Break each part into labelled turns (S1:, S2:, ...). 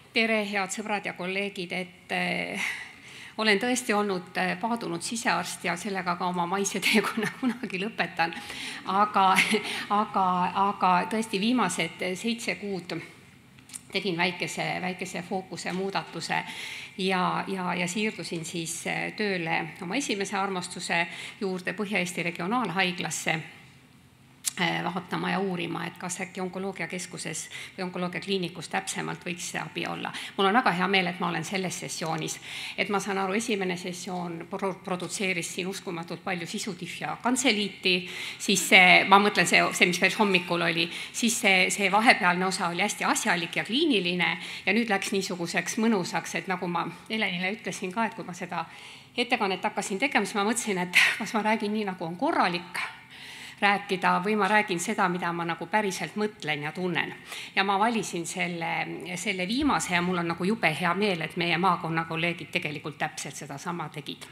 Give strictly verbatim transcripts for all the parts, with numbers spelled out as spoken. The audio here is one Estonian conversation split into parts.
S1: Tere, head sõbrad ja kolleegid, et olen tõesti olnud paadunud sisearst ja sellega ka oma maise teekonna kunagi lõpetan. Aga, aga, aga tõesti viimased seitse kuud tegin väikese, väikese fookuse muudatuse ja, ja, ja siirdusin siis tööle oma esimese armastuse juurde Põhja-Eesti regionaalhaiglasse vaatama ja uurima, et kas äkki onkoloogiakeskuses või onkoloogiakliinikus täpsemalt võiks see abi olla. Mul on väga hea meel, et ma olen selles sessioonis. Et ma saan aru, esimene sessioon produtseeris siin uskumatult palju sisutihja kantseliiti, siis see, ma mõtlen see, see mis veel hommikul oli, siis see, see vahepealne osa oli hästi asjalik ja kliiniline ja nüüd läks niisuguseks mõnusaks, et nagu ma Helenile ütlesin ka, et kui ma seda ettekannet hakkasin tegema, siis ma mõtlesin, et kas ma räägin nii, nagu on korralik rääkida või ma räägin seda, mida ma nagu päriselt mõtlen ja tunnen. Ja ma valisin selle, selle viimase ja mul on nagu jube hea meel, et meie maakonna kolleegid tegelikult täpselt seda sama tegid.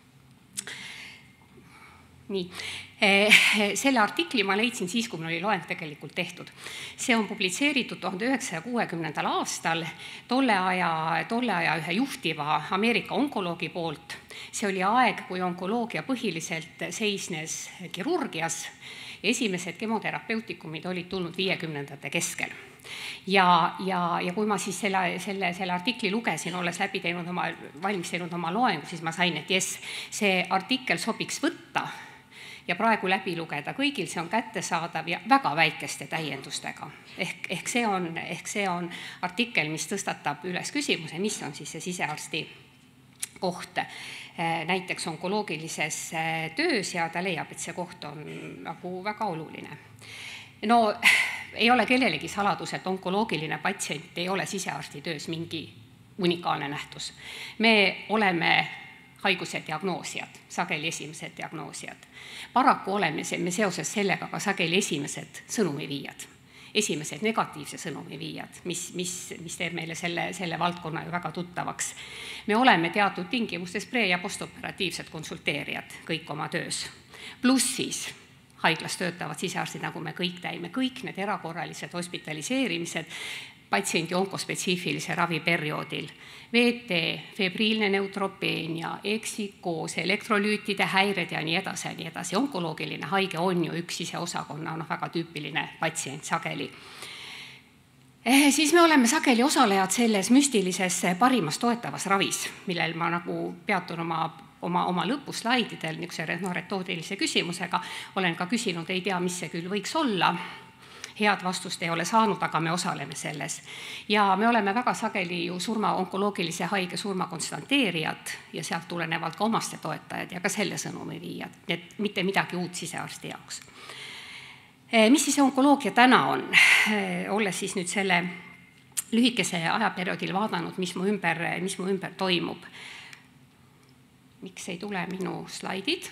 S1: Nii. Selle artikli ma leidsin siis, kui mul oli loeng tegelikult tehtud. See on publitseeritud tuhande üheksasaja kuuekümnendal aastal tolle aja, tolle aja ühe juhtiva Ameerika onkoloogi poolt. See oli aeg, kui onkoloogia põhiliselt seisnes kirurgias ja esimesed kemoterapeutikumid olid tulnud viiekümnendate keskel. Ja, ja, ja kui ma siis selle, selle, selle artikli lugesin, olles läbi teinud oma, valmis teinud oma loengu, siis ma sain, et jes, see artikkel sobiks võtta ja praegu läbi lugeda. Kõigil see on kättesaadav ja väga väikeste täiendustega. Ehk, ehk, see on, ehk see on artikkel, mis tõstatab üles küsimuse, mis on siis see sisearsti koht näiteks onkoloogilises töös ja ta leiab, et see koht on nagu väga oluline. No ei ole kellelegi saladus, et onkoloogiline patsient ei ole sisearsti töös mingi unikaalne nähtus. Me oleme haiguse diagnoosijad, sageli esimesed diagnoosijad. Paraku oleme me seoses sellega ka sageli esimesed sõnumiviijad, esimesed negatiivse sõnumiviijad, mis, mis, mis teeb meile selle, selle valdkonna ju väga tuttavaks. Me oleme teatud tingimustes pre- ja postoperatiivsed konsulteerijad kõik oma töös. Pluss siis haiglas töötavad sisearstid, nagu me kõik täime, kõik need erakorralised hospitaliseerimised patsiendi onkospetsiifilise ravi perioodil. V T, febriilne neutropeenia, eksikoos, elektrolüütide häired ja nii edasi ja nii edasi. Onkoloogiline haige on ju üks siseosakonna, noh, väga tüüpiline patsient sageli. Eh, siis me oleme sageli osalejad selles müstilises parimas toetavas ravis, millel ma nagu peatun oma oma, oma lõpuslaididel niisuguse no, retoorilise küsimusega. Olen ka küsinud, ei tea, mis see küll võiks olla. Head vastust ei ole saanud, aga me osaleme selles. Ja me oleme väga sageli ju surma, onkoloogilise haige surma konstanteerijad ja sealt tulenevalt ka omaste toetajad ja ka selle sõnumi viijad, et mitte midagi uut sisearsti jaoks. Mis siis onkoloogia täna on? Olles siis nüüd selle lühikese ajaperioodil vaadanud, mis mu ümber, mis mu ümber toimub. Miks ei tule minu slaidid?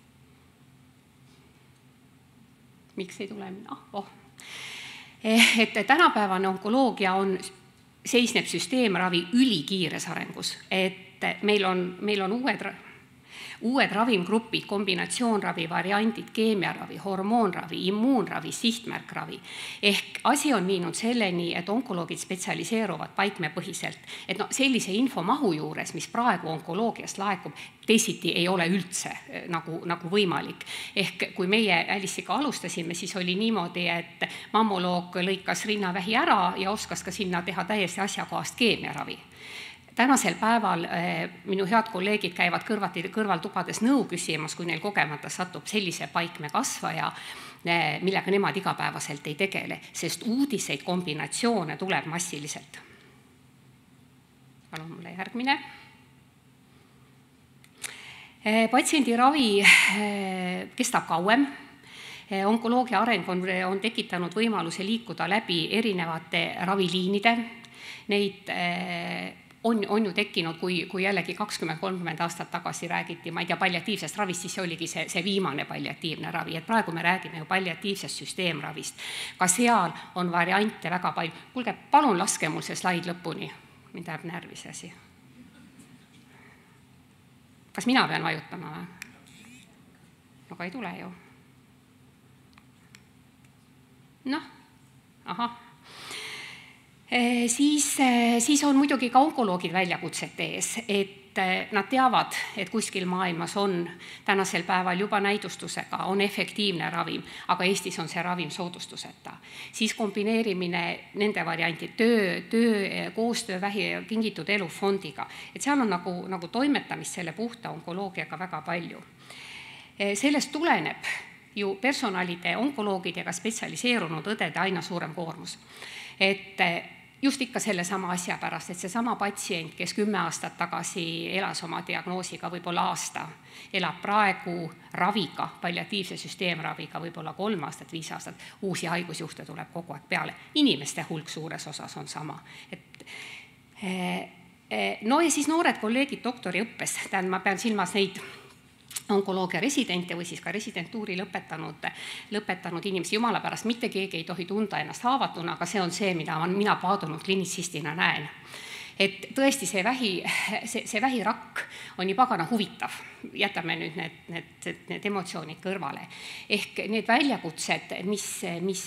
S1: Miks ei tule minu? Ah, oh. Et tänapäevane onkoloogia on, seisneb süsteemravi ülikiires arengus, et meil on, meil on uued, uued ravimgrupid, kombinatsioonravi, variandid, keemiaravi, hormoonravi, immuunravi, sihtmärkravi. Ehk asi on viinud selleni, et onkoloogid spetsialiseeruvad paikmepõhiselt. Et no, sellise infomahu juures, mis praegu onkoloogiast laekub, teisiti ei ole üldse nagu, nagu võimalik. Ehk kui meie Älissika alustasime, siis oli niimoodi, et mammoloog lõikas rinnavähi ära ja oskas ka sinna teha täiesti asjakohast keemiaravi. Tänasel päeval minu head kolleegid käivad kõrvati, kõrvaltubades nõu küsimas, kui neil kogemata satub sellise paikme kasvaja, millega nemad igapäevaselt ei tegele, sest uudiseid kombinatsioone tuleb massiliselt. Palun mulle järgmine. Patsiendi ravi kestab kauem. Onkoloogia areng on, on tekitanud võimaluse liikuda läbi erinevate raviliinide. Neid on, on ju tekkinud, kui, kui jällegi kakskümmend kolmkümmend aastat tagasi räägiti, ma ei tea, palliatiivsest ravist, siis see oligi see, see viimane palliatiivne ravi. Et praegu me räägime ju palliatiivsest süsteemravist. Ka seal on variante väga palju. Kuulge, palun laske mul see slaid lõpuni. Mind läheb närvi see asi. Kas mina pean vajutama või? Aga ei tule ju. Noh, ahah. Siis, siis on muidugi ka onkoloogid väljakutsete ees, et nad teavad, et kuskil maailmas on tänasel päeval juba näidustusega, on efektiivne ravim, aga Eestis on see ravim soodustuseta. Siis kombineerimine nende variantid, töö, töö, koostöö vähi Kingitud Elu fondiga, et seal on nagu, nagu toimetamist selle puhta onkoloogiaga väga palju. Sellest tuleneb ju personalide, onkoloogidega spetsialiseerunud õdede aina suurem koormus. Et just ikka selle sama asja pärast, et see sama patsient, kes kümme aastat tagasi elas oma diagnoosiga, võib-olla aasta, elab praegu raviga, palliatiivse süsteemraviga, võib-olla kolm aastat, viis aastat, uusi haigusjuhte tuleb kogu aeg peale. Inimeste hulk suures osas on sama. Et, no ja siis noored kolleegid doktoriõppes, tähendab, ma pean silmas neid onkoloogia residente või siis ka residentuuri lõpetanud, lõpetanud inimesi. Jumala pärast mitte keegi ei tohi tunda ennast haavatuna, aga see on see, mida mina paadunud klinitsistina näen. Et tõesti see, vähi, see, see vähirakk on nii pagana huvitav. Jätame nüüd need, need, need emotsioonid kõrvale. Ehk need väljakutsed, mis, mis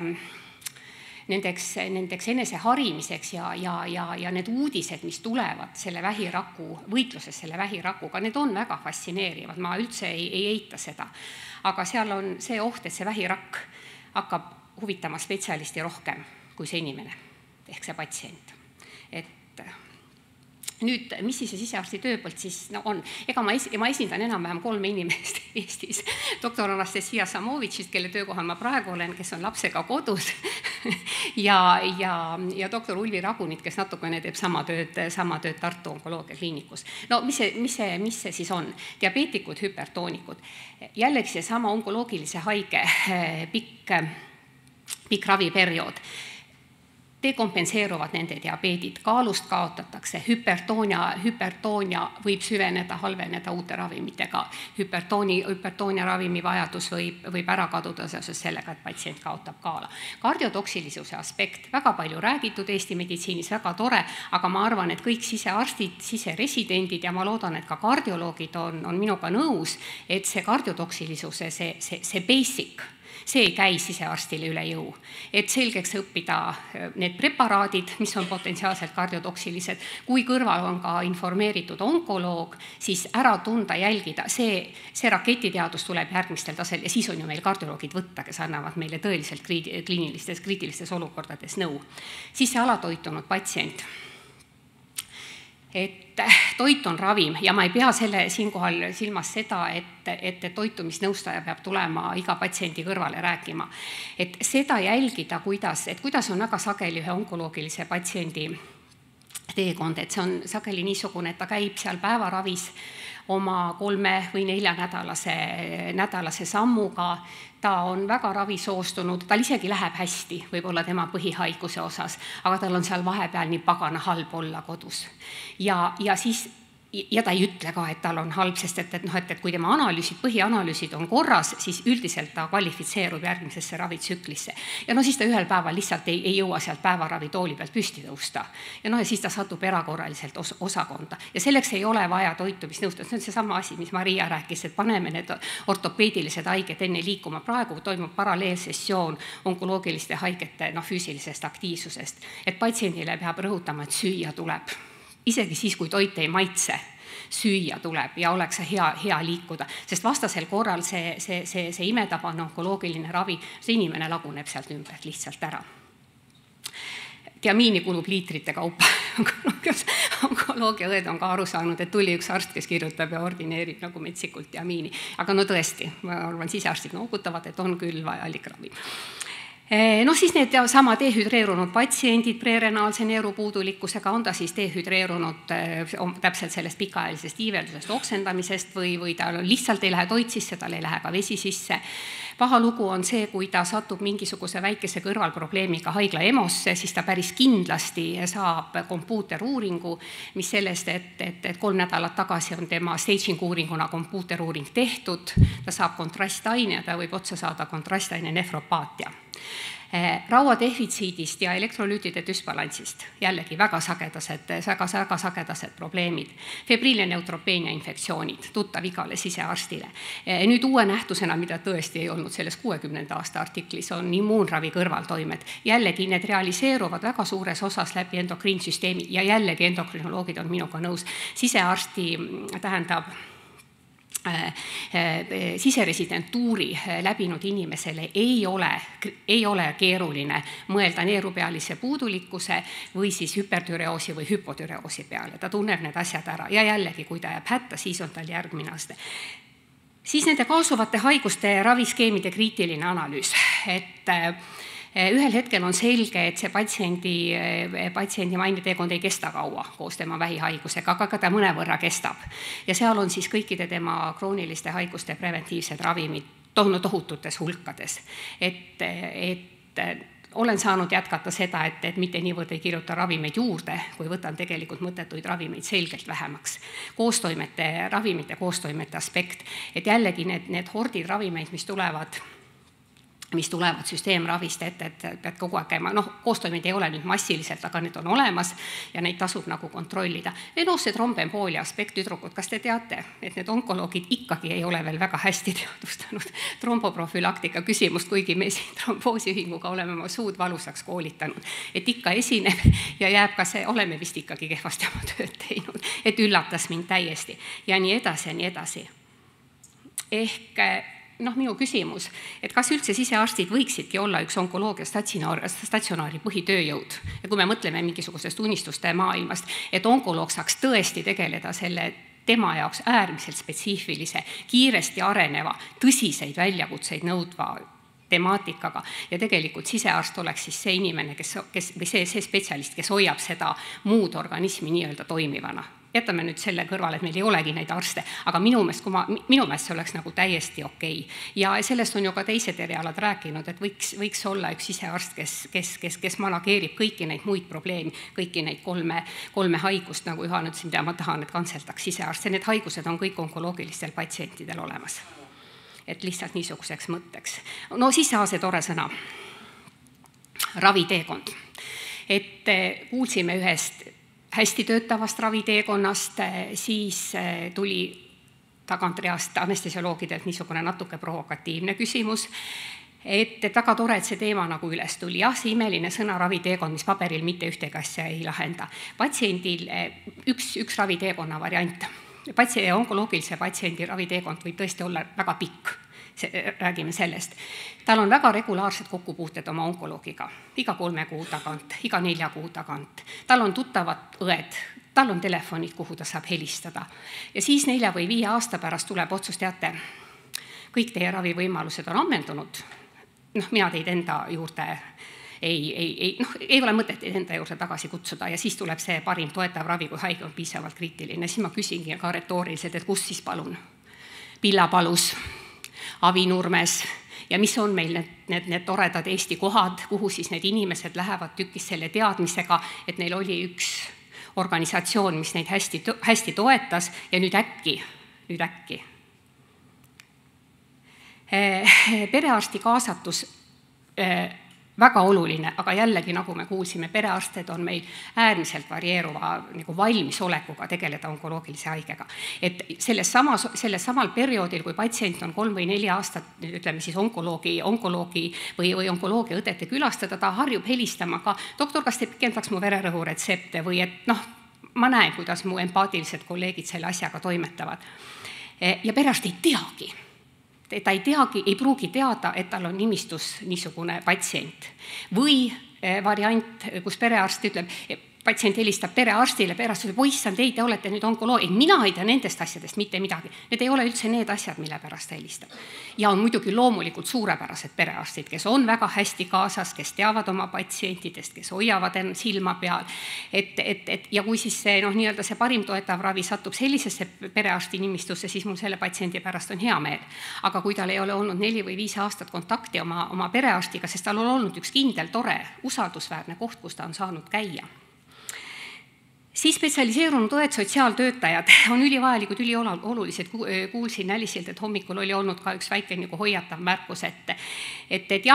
S1: nendeks, nendeks eneseharimiseks ja, ja, ja, ja need uudised, mis tulevad selle vähiraku, võitluses selle vähirakuga, need on väga fascineerivad, ma üldse ei, ei eita seda. Aga seal on see oht, et see vähirakk hakkab huvitama spetsialisti rohkem kui see inimene, ehk see patsient. Et nüüd, mis siis see sisearsti tööpõlt siis no, on? Ega ma, es, ma esindan enam-vähem kolme inimest Eestis. Doktor Anastasia Samovitšist, kelle töökohal ma praegu olen, kes on lapsega kodus ja, ja, ja doktor Ulvi Ragunit, kes natukene teeb sama tööd, sama tööd Tartu onkoloogia kliinikus. No mis see, mis, see, mis see siis on? Diabeetikud, hüpertoonikud. Jällegi see sama onkoloogilise haige pikk, pikk raviperiood. Dekompenseeruvad nende diabeedid, kaalust kaotatakse, hüpertoonia, hüpertoonia võib süveneda, halveneda uute ravimitega, hüpertooni, hüpertoonia ravimi vajadus võib, võib ära kaduda seoses sellega, et patsient kaotab kaala. Kardiotoksilisuse aspekt, väga palju räägitud Eesti meditsiinis, väga tore, aga ma arvan, et kõik sisearstid, siseresidendid ja ma loodan, et ka kardioloogid on, on minuga nõus, et see kardiotoksilisuse, see, see, see basic, see ei käi sisearstile üle jõu. Et selgeks õppida need preparaadid, mis on potentsiaalselt kardiotoksilised, kui kõrval on ka informeeritud onkoloog, siis ära tunda, jälgida. See, see raketiteadus tuleb järgmistel tasel ja siis on ju meil kardioloogid võtta, kes annavad meile tõeliselt kliinilistes, kriitilistes olukordades nõu. Siis see alatoitunud patsient. Et toit on ravim ja ma ei pea selle siinkohal silmas seda, et, et toitumisnõustaja peab tulema iga patsiendi kõrvale rääkima. Et seda jälgida, kuidas, et kuidas on väga sageli ühe onkoloogilise patsiendi teekond, et see on sageli niisugune, et ta käib seal päevaravis oma kolme või nelja nädalase, nädalase sammuga, ta on väga ravisoostunud, tal isegi läheb hästi, võib-olla tema põhihaiguse osas, aga tal on seal vahepeal nii pagana halb olla kodus. Ja, ja siis ja ta ei ütle ka, et tal on halb, sest et, et, noh, et, et kui tema analüüsid, põhianalüüsid on korras, siis üldiselt ta kvalifitseerub järgmisesse ravitsüklisse. Ja no siis ta ühel päeval lihtsalt ei, ei jõua sealt päevaravi tooli pealt püsti tõusta. Ja no ja siis ta satub erakorraliselt os osakonda. Ja selleks ei ole vaja toitumisnõustada. See on see sama asi, mis Maria rääkis, et paneme need ortopeedilised haiged enne liikuma. Praegu toimub paralleelsessioon onkoloogiliste haigete no, füüsilisest aktiivsusest. Et patsiendile peab rõhutama, et süüa tuleb. Isegi siis, kui toit ei maitse, süüa tuleb ja oleks hea, hea liikuda, sest vastasel korral see, see, see, see imetabane onkoloogiline ravi, see inimene laguneb sealt ümber lihtsalt ära. Diamiini kulub liitrite kaupa. Onkoloogia õed on ka aru saanud, et tuli üks arst, kes kirjutab ja ordineerib nagu metsikult diamiini. Aga no tõesti, ma arvan, sisearstid noogutavad, et on küll vajalik ravi. No siis need sama dehüdreerunud patsiendid prerenaalse neerupuudulikkusega, on ta siis dehüdreerunud täpselt sellest pikaajalisest iiveldusest, oksendamisest või, või ta lihtsalt ei lähe toit sisse, tal ei lähe ka vesi sisse. Paha lugu on see, kui ta satub mingisuguse väikese kõrvalprobleemiga haigla EMO-sse, siis ta päris kindlasti saab kompuuteruuringu, mis sellest, et, et, et kolm nädalat tagasi on tema staging uuringuna kompuuteruuring tehtud, ta saab kontrastaine ja ta võib otsa saada kontrastaine nefropaatia. Rauadefitsiidist ja elektrolüütide düsbalansist, jällegi väga sagedased, väga, väga sagedased probleemid. Febriilne neutropeenia infektsioonid, tuttav igale sisearstile. Nüüd uue nähtusena, mida tõesti ei olnud selles kuuekümnenda aasta artiklis, on immuunravi kõrvaltoimed. Jällegi need realiseeruvad väga suures osas läbi endokriinsüsteemi ja jällegi endokrinoloogid on minuga nõus. Sisearsti tähendab siseresidentuuri läbinud inimesele ei ole, ei ole keeruline mõelda neerupealise puudulikkuse või siis hüpertüreoosi või hüpotüreoosi peale. Ta tunneb need asjad ära ja jällegi, kui ta jääb hätta, siis on tal järgmine aste. Siis nende kaasuvate haiguste raviskeemide kriitiline analüüs, et ühel hetkel on selge, et see patsiendi, patsiendi maineteekond ei kesta kaua koos tema vähihaigusega, aga ta mõnevõrra kestab. Ja seal on siis kõikide tema krooniliste haiguste preventiivsed ravimid tohututes hulkades. Et, et olen saanud jätkata seda, et, et mitte niivõrd ei kirjuta ravimeid juurde, kui võtan tegelikult mõttetuid ravimeid selgelt vähemaks. Koostoimete, ravimite koostoimete aspekt, et jällegi need, need hordid ravimeid, mis tulevad mis tulevad süsteemravist, et, et pead kogu aeg käima. Noh, koostoimid ei ole nüüd massiliselt, aga need on olemas ja neid tasub nagu kontrollida. Venoosse trombemboolia aspekt, tüdrukud, kas te teate, et need onkoloogid ikkagi ei ole veel väga hästi teadvustanud tromboprofülaktika küsimust, kuigi me siin tromboosiühinguga oleme oma suud valusaks koolitanud. Et ikka esineb ja jääb ka see, oleme vist ikkagi kehvasti oma tööd teinud, et üllatas mind täiesti ja nii edasi ja nii edasi. Ehk noh, minu küsimus, et kas üldse sisearstid võiksidki olla üks onkoloogia statsionaari, statsionaari põhitööjõud. Ja kui me mõtleme mingisugusest unistuste maailmast, et onkoloog saaks tõesti tegeleda selle tema jaoks äärmiselt spetsiifilise, kiiresti areneva, tõsiseid väljakutseid nõudva temaatikaga ja tegelikult sisearst oleks siis see inimene, kes, kes, või see, see spetsialist, kes hoiab seda muud organismi nii-öelda toimivana. Jätame nüüd selle kõrvale, et meil ei olegi neid arste, aga minu meelest, kui ma, minu meelest see oleks nagu täiesti okei. Ja sellest on ju ka teised erialad rääkinud, et võiks, võiks olla üks sisearst, kes, kes, kes, kes manageerib kõiki neid muid probleemi, kõiki neid kolme, kolme haigust, nagu Juhan ütles, mida ma tahan, et kantseldaks sisearst. Need haigused on kõik onkoloogilistel patsientidel olemas. Et lihtsalt niisuguseks mõtteks. No siis see tore sõna. Raviteekond. Et kuulsime ühest hästi töötavast raviteekonnast, siis tuli tagantreast anestesioloogidelt niisugune natuke provokatiivne küsimus, et väga tore, et see teema nagu üles tuli. Jah, see imeline sõna raviteekond, mis paberil mitte ühtegi asja ei lahenda. Patsiendil üks, üks raviteekonna variant. Patsiendi, onkoloogilise patsiendi raviteekond võib tõesti olla väga pikk. Räägime sellest. Tal on väga regulaarsed kokkupuuted oma onkoloogiga. Iga kolme kuu tagant, iga nelja kuu tagant. Tal on tuttavad õed, tal on telefonid, kuhu ta saab helistada. Ja siis nelja või viie aasta pärast tuleb otsus, teate, kõik teie ravivõimalused on ammendunud. Noh, mina teid enda juurde ei, ei, ei, noh, ei ole mõtet teid enda juurde tagasi kutsuda ja siis tuleb see parim toetav ravi, kui haige on piisavalt kriitiline. Siis ma küsingi ka retooriliselt, et kus siis palun? Pillapalus, Avinurmes ja mis on meil need, need, need toredad Eesti kohad, kuhu siis need inimesed lähevad tükis selle teadmisega, et neil oli üks organisatsioon, mis neid hästi, hästi toetas ja nüüd äkki, nüüd äkki. Perearsti kaasatus väga oluline, aga jällegi, nagu me kuulsime, perearsted on meil äärmiselt varieeruva nagu valmisolekuga tegeleda onkoloogilise haigega. Et selles, samas, selles samal perioodil, kui patsient on kolm või neli aastat, ütleme siis onkoloogi, onkoloogi või, või onkoloogia õdete külastada, ta harjub helistama ka, doktor, kas te pikendaks mu vererõhuretsepte või et noh, ma näen, kuidas mu empaatilised kolleegid selle asjaga toimetavad. Ja perearst ei teagi. Ta ei teagi, ei pruugi teada, et tal on nimistus niisugune patsient. Või variant, kus perearst ütleb, patsient helistab perearstile, perearst ütleb, poissan, teid, te olete nüüd onkoloog. Mina ei tea nendest asjadest mitte midagi. Need ei ole üldse need asjad, mille pärast ta helistab. Ja on muidugi loomulikult suurepärased perearstid, kes on väga hästi kaasas, kes teavad oma patsientidest, kes hoiavad end silma peal. Et, et, et, ja kui siis see, noh, nii-öelda see parim toetav ravi satub sellisesse perearsti nimistusse, siis mul selle patsiendi pärast on hea meel. Aga kui tal ei ole olnud neli või viis aastat kontakti oma, oma perearstiga, sest tal on olnud üks kindel, tore, usaldusväärne koht, kus ta on saanud käia. Siis spetsialiseerunud õed, sotsiaaltöötajad on ülivajalikud, üliolulised. Kuulsin nälisilt, et hommikul oli olnud ka üks väike nagu hoiatav märkus, et, et, et jah,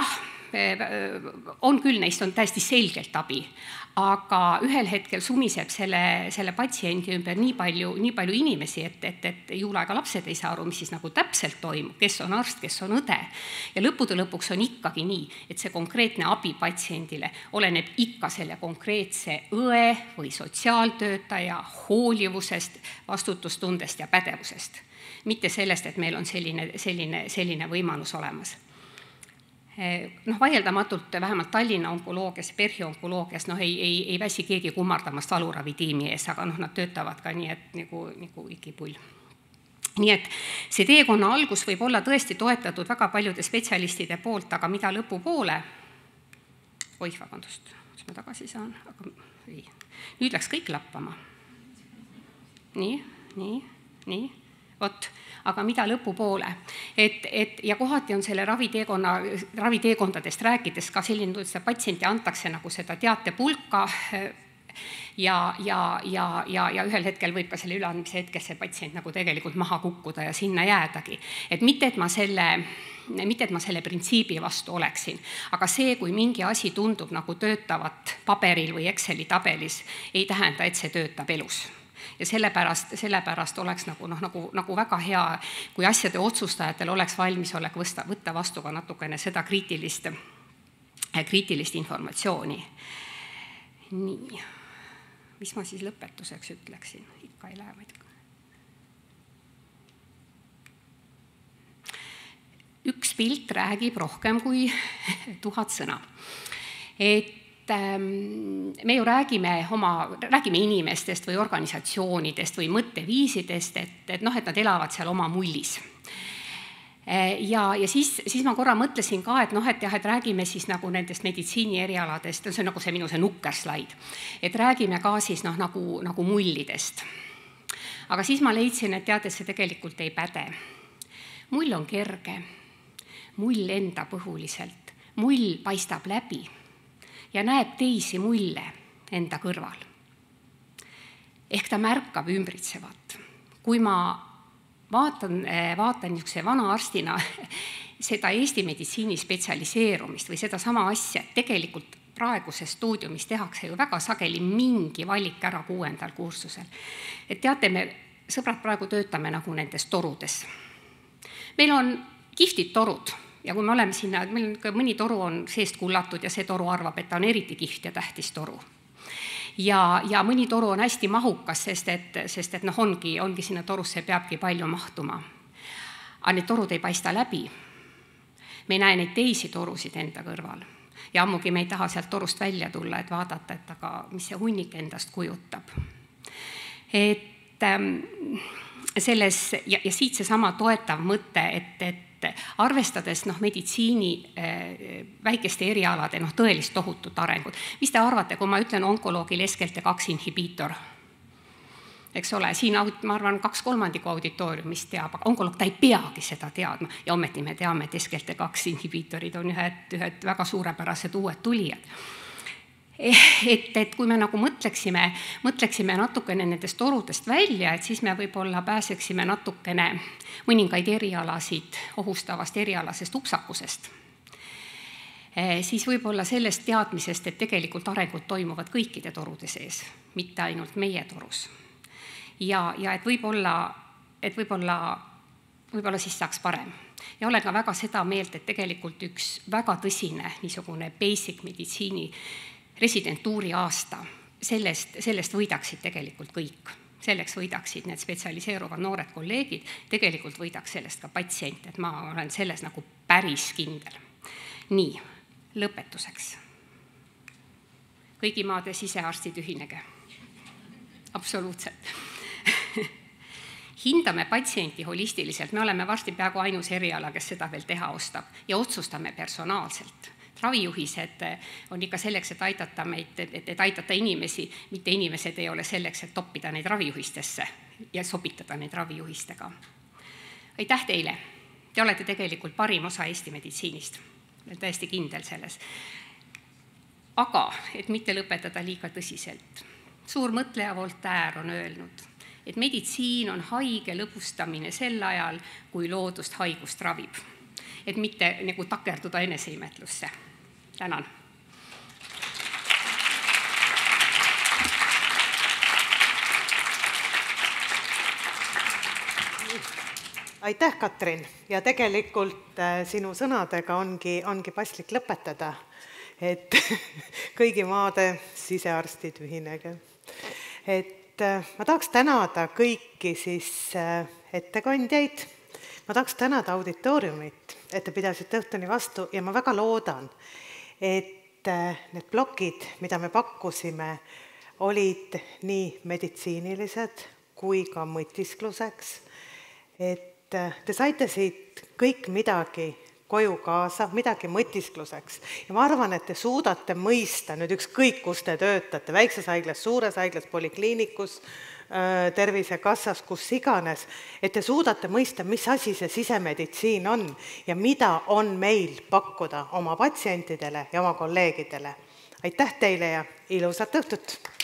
S1: on küll, neist on täiesti selgelt abi, aga ühel hetkel sumiseb selle, selle patsiendi ümber nii palju, nii palju inimesi, et, et, et juulaega lapsed ei saa aru, mis siis nagu täpselt toimub, kes on arst, kes on õde. Ja lõppude lõpuks on ikkagi nii, et see konkreetne abi patsiendile oleneb ikka selle konkreetse õe või sotsiaaltöötaja hoolivusest, vastutustundest ja pädevusest. Mitte sellest, et meil on selline, selline, selline võimalus olemas. Noh, vaieldamatult vähemalt Tallinna onkoloogias, perioonkoloogias noh, ei, ei, ei väsi keegi kummardamast valuravitiimi ees, aga noh, nad töötavad ka nii, et nagu, nagu ikipull. Nii et see teekonna algus võib olla tõesti toetatud väga paljude spetsialistide poolt, aga mida lõpupoole, oih, vabandust, kas ma tagasi saan, aga ei. Nüüd läks kõik lappama. Nii, nii, nii, vot. Aga mida lõpupoole. Et, et, ja kohati on selle raviteekonna, raviteekondadest rääkides ka selline, et seda patsienti antakse nagu seda teatepulka ja, ja, ja, ja, ja ühel hetkel võib ka selle üleandmise hetkes see patsient nagu tegelikult maha kukkuda ja sinna jäädagi. Et mitte, et ma selle, mitte, et ma selle printsiibi vastu oleksin, aga see, kui mingi asi tundub nagu töötavat paberil või Exceli tabelis, ei tähenda, et see töötab elus. Ja sellepärast, sellepärast oleks nagu, noh, nagu, nagu väga hea, kui asjade otsustajatel oleks valmisolek võtta, võtta vastu ka natukene seda kriitilist, kriitilist informatsiooni. Nii, mis ma siis lõpetuseks ütleksin? Ikka ei lähe muidugi. Üks pilt räägib rohkem kui tuhat sõna. Et me ju räägime, oma, räägime inimestest või organisatsioonidest või mõtteviisidest, et, et, noh, et nad elavad seal oma mullis. Ja, ja siis, siis ma korra mõtlesin ka, et, noh, et, jah, et räägime siis nagu nendest meditsiini erialadest, see on nagu see minu see nukkerslaid, et räägime ka siis noh, nagu, nagu mullidest. Aga siis ma leidsin, et teades see tegelikult ei päde. Mull on kerge, mull enda põhuliselt, mull paistab läbi ja näeb teisi mulle enda kõrval. Ehk ta märkab ümbritsevat. Kui ma vaatan, vaatan niisuguse vana arstina seda Eesti meditsiini spetsialiseerumist või seda sama asja, tegelikult praeguses stuudiumis tehakse ju väga sageli mingi valik ära kuuendal kursusel. Et teate, me sõbrad praegu töötame nagu nendes torudes. Meil on kihvtid torud. Ja kui me oleme sinna, meil on mõni toru on seest kullatud ja see toru arvab, et ta on eriti kihvt ja tähtis toru. Ja, ja mõni toru on hästi mahukas, sest et, sest et noh, ongi, ongi sinna torusse peabki palju mahtuma. Aga need torud ei paista läbi. Me ei näe neid teisi torusid enda kõrval. Ja ammugi me ei taha sealt torust välja tulla, et vaadata, et aga mis see hunnik endast kujutab. Et ähm, selles, ja, ja siit see sama toetav mõte, et, et arvestades noh, meditsiini väikeste erialade noh, tõelist tohutut arengut. Mis te arvate, kui ma ütlen onkoloogil S G L T kaks inhibiitor? Eks ole, siin ma arvan kaks kolmandiku auditooriumist teab, aga onkoloog ta ei peagi seda teadma. Ja ometi me teame, et S G L T kaks inhibiitorid on ühed, ühed väga suurepärased uued tulijad. Et, et kui me nagu mõtleksime, mõtleksime natukene nendest torudest välja, et siis me võib-olla pääseksime natukene mõningaid erialasid ohustavast erialasest upsakusest. Siis võib-olla sellest teadmisest, et tegelikult arengud toimuvad kõikide torude sees, mitte ainult meie torus. Ja, ja et võib-olla, et võib-olla, võib-olla siis saaks parem. Ja olen ka väga seda meelt, et tegelikult üks väga tõsine niisugune basic meditsiini residentuuri aasta, sellest, sellest võidaksid tegelikult kõik. Selleks võidaksid need spetsialiseeruvad noored kolleegid, tegelikult võidaks sellest ka patsient, et ma olen selles nagu päris kindel. Nii, lõpetuseks. Kõigi maade sisearstid ühinege. Absoluutselt. Hindame patsienti holistiliselt, me oleme varsti peaaegu ainus eriala, kes seda veel teha ostab ja otsustame personaalselt. Ravijuhised on ikka selleks, et aidata, meid, et, et aidata inimesi, mitte inimesed ei ole selleks, et toppida neid ravijuhistesse ja sobitada neid ravijuhistega. Aitäh teile! Te olete tegelikult parim osa Eesti meditsiinist. Olen täiesti kindel selles. Aga, et mitte lõpetada liiga tõsiselt. Suur mõtleja Voltaire on öelnud, et meditsiin on haige lõbustamine sel ajal, kui loodust haigust ravib. Et mitte nagu takerduda eneseimetlusse. Tänan!
S2: Aitäh, Katrin! Ja tegelikult sinu sõnadega ongi, ongi paslik lõpetada, et kõigi maade sisearstid ühinege. Et ma tahaks tänada kõiki siis ettekandjaid, ma tahaks tänada auditooriumit, et te pidasite õhtuni vastu ja ma väga loodan, et need plokid, mida me pakkusime, olid nii meditsiinilised kui ka mõtiskluseks, et te saite siit kõik midagi koju kaasa, midagi mõtiskluseks. Ja ma arvan, et te suudate mõista nüüd ükskõik, kus te töötate, väikses haiglas, suures haiglas, polikliinikus, tervisekassas, kus iganes, et te suudate mõista, mis asi see sisemeditsiin on ja mida on meil pakkuda oma patsientidele ja oma kolleegidele. Aitäh teile ja ilusat õhtut!